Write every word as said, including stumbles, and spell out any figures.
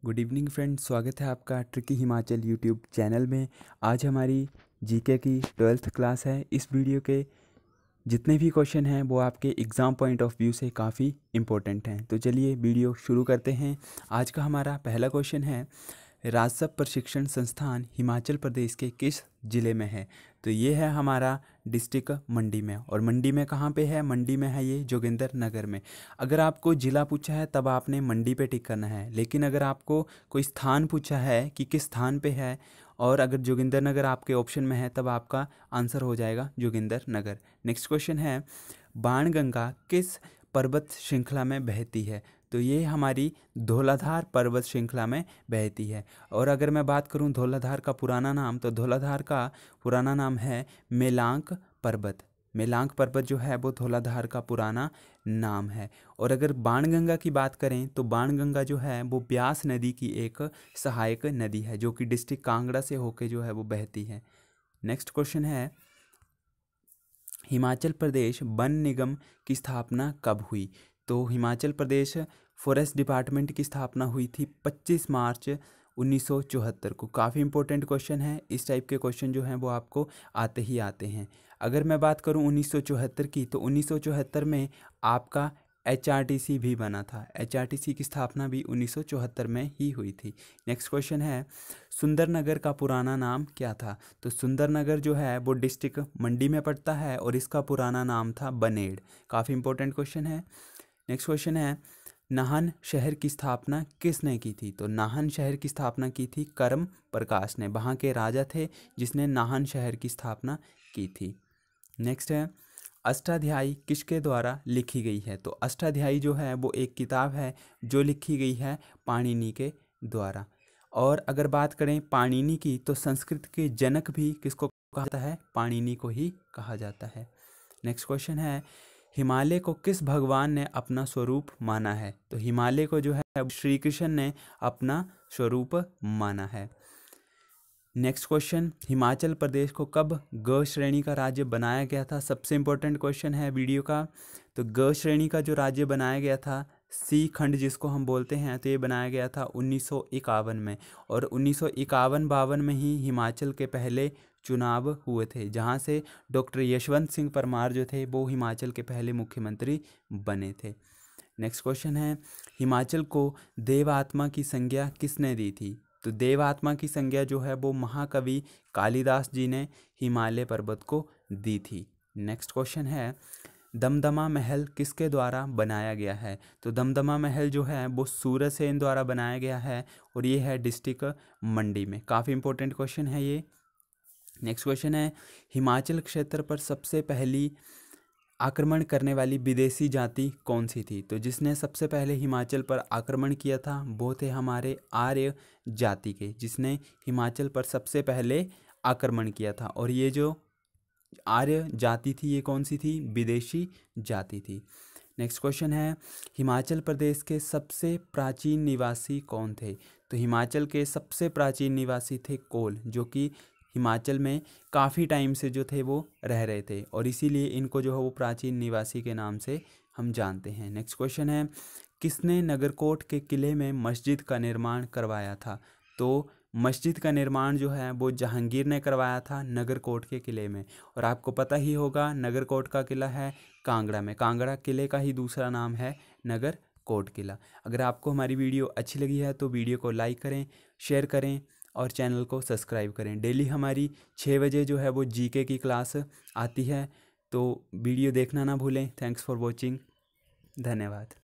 Good evening friends, स्वागत है आपका ट्रिकी हिमाचल यूट्यूब चैनल में। आज हमारी जीके की ट्वेल्थ क्लास है। इस वीडियो के जितने भी क्वेश्चन हैं वो आपके एग्ज़ाम पॉइंट ऑफ व्यू से काफ़ी इम्पोर्टेंट हैं। तो चलिए वीडियो शुरू करते हैं। आज का हमारा पहला क्वेश्चन है, राजस्व प्रशिक्षण संस्थान हिमाचल प्रदेश के किस ज़िले में है? तो ये है हमारा डिस्ट्रिक्ट मंडी में। और मंडी में कहाँ पे है? मंडी में है ये जोगिंदरनगर में। अगर आपको ज़िला पूछा है तब आपने मंडी पे टिक करना है, लेकिन अगर आपको कोई स्थान पूछा है कि किस स्थान पे है और अगर जोगिंदरनगर आपके ऑप्शन में है तब आपका आंसर हो जाएगा जोगिंदरनगर। नेक्स्ट क्वेश्चन है, बाणगंगा किस पर्वत श्रृंखला में बहती है? तो ये हमारी धौलाधार पर्वत श्रृंखला में बहती है। और अगर मैं बात करूं धौलाधार का पुराना नाम, तो धौलाधार का पुराना नाम है मेलांक पर्वत। मेलांक पर्वत जो है वो धौलाधार का पुराना नाम है। और अगर बाणगंगा की बात करें तो बाणगंगा जो है वो ब्यास नदी की एक सहायक नदी है जो कि डिस्ट्रिक्ट कांगड़ा से होकर जो है वो बहती है। नेक्स्ट क्वेश्चन है, हिमाचल प्रदेश वन निगम की स्थापना कब हुई? तो हिमाचल प्रदेश फॉरेस्ट डिपार्टमेंट की स्थापना हुई थी पच्चीस मार्च उन्नीस सौ चौहत्तर को। काफ़ी इंपॉर्टेंट क्वेश्चन है। इस टाइप के क्वेश्चन जो हैं वो आपको आते ही आते हैं। अगर मैं बात करूं उन्नीस सौ चौहत्तर की, तो उन्नीस सौ चौहत्तर में आपका एच आर टी सी भी बना था। एच आर टी सी की स्थापना भी उन्नीस सौ चौहत्तर में ही हुई थी। नेक्स्ट क्वेश्चन है, सुंदरनगर का पुराना नाम क्या था? तो सुंदरनगर जो है वो डिस्ट्रिक्ट मंडी में पड़ता है और इसका पुराना नाम था बनेड़। काफ़ी इंपॉर्टेंट क्वेश्चन है। नेक्स्ट क्वेश्चन है, नाहन शहर की स्थापना किसने की थी? तो नाहन शहर की स्थापना की थी करम प्रकाश ने। वहाँ के राजा थे जिसने नाहन शहर की स्थापना की थी। नेक्स्ट है, अष्टाध्यायी किसके द्वारा लिखी गई है? तो अष्टाध्यायी जो है वो एक किताब है जो लिखी गई है पाणिनि के द्वारा। और अगर बात करें पाणिनि की, तो संस्कृत के जनक भी किसको कहा जाता है? पाणिनि को ही कहा जाता है। नेक्स्ट क्वेश्चन है, हिमालय को किस भगवान ने अपना स्वरूप माना है? तो हिमालय को जो है श्री कृष्ण ने अपना स्वरूप माना है। नेक्स्ट क्वेश्चन, हिमाचल प्रदेश को कब ग श्रेणी का राज्य बनाया गया था? सबसे इम्पोर्टेंट क्वेश्चन है वीडियो का। तो ग श्रेणी का जो राज्य बनाया गया था, सी खंड जिसको हम बोलते हैं, तो ये बनाया गया था उन्नीस सौ इक्यावन में। और उन्नीस सौ इक्यावन बावन में ही हिमाचल के पहले चुनाव हुए थे, जहां से डॉक्टर यशवंत सिंह परमार जो थे वो हिमाचल के पहले मुख्यमंत्री बने थे। नेक्स्ट क्वेश्चन है, हिमाचल को देवात्मा की संज्ञा किसने दी थी? तो देवात्मा की संज्ञा जो है वो महाकवि कालिदास जी ने हिमालय पर्वत को दी थी। नेक्स्ट क्वेश्चन है, दमदमा महल किसके द्वारा बनाया गया है? तो दमदमा महल जो है वो सूरसेन द्वारा बनाया गया है और ये है डिस्ट्रिक्ट मंडी में। काफ़ी इंपॉर्टेंट क्वेश्चन है ये। नेक्स्ट क्वेश्चन है, हिमाचल क्षेत्र पर सबसे पहली आक्रमण करने वाली विदेशी जाति कौन सी थी? तो जिसने सबसे पहले हिमाचल पर आक्रमण किया था वो थे हमारे आर्य जाति के, जिसने हिमाचल पर सबसे पहले आक्रमण किया था। और ये जो आर्य जाति थी ये कौन सी थी? विदेशी जाति थी। नेक्स्ट क्वेश्चन है, हिमाचल प्रदेश के सबसे प्राचीन निवासी कौन थे? तो हिमाचल के सबसे प्राचीन निवासी थे कोल, जो कि हिमाचल में काफ़ी टाइम से जो थे वो रह रहे थे और इसीलिए इनको जो है वो प्राचीन निवासी के नाम से हम जानते हैं। नेक्स्ट क्वेश्चन है, किसने नगरकोट के किले में मस्जिद का निर्माण करवाया था? तो मस्जिद का निर्माण जो है वो जहांगीर ने करवाया था नगरकोट के किले में। और आपको पता ही होगा नगरकोट का किला है कांगड़ा में। कांगड़ा किले का ही दूसरा नाम है नगरकोट किला। अगर आपको हमारी वीडियो अच्छी लगी है तो वीडियो को लाइक करें, शेयर करें और चैनल को सब्सक्राइब करें। डेली हमारी छः बजे जो है वो जीके की क्लास आती है, तो वीडियो देखना ना भूलें। Thanks for watching. धन्यवाद।